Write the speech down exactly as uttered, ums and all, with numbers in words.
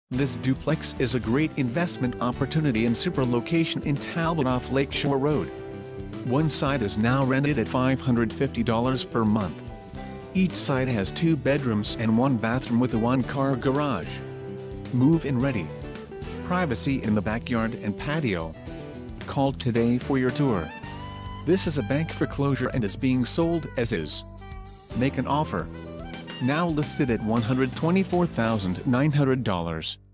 This duplex is a great investment opportunity in super location in Talbot off Lakeshore Road. One side is now rented at five hundred fifty dollars per month. Each side has two bedrooms and one bathroom with a one-car garage. Move-in ready. Privacy in the backyard and patio. Call today for your tour. This is a bank foreclosure and is being sold as is. Make an offer. Now listed at one hundred twenty-four thousand nine hundred dollars.